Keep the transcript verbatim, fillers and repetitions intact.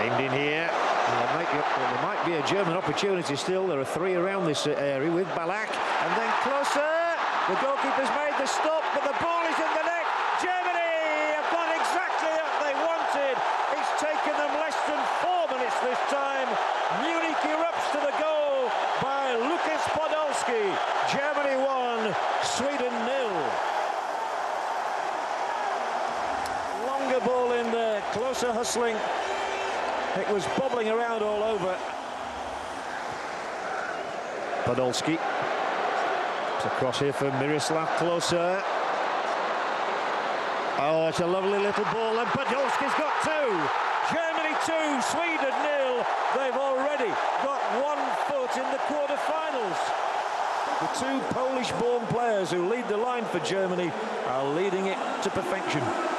Aimed in here. There might, be, well, there might be a German opportunity still. There are three around this uh, area with Ballack. And then closer. The goalkeeper's made the stop, but the ball is in the net. Germany have got exactly what they wanted. It's taken them less than four minutes this time. Munich erupts to the goal by Lucas Podolski. Germany one, Sweden nil. Longer ball in there, closer hustling. It was bobbling around all over. Podolski. It's across here for Miroslav Klose. Oh, it's a lovely little ball, and Podolski's got two. Germany two, Sweden nil. They've already got one foot in the quarter-finals. The two Polish-born players who lead the line for Germany are leading it to perfection.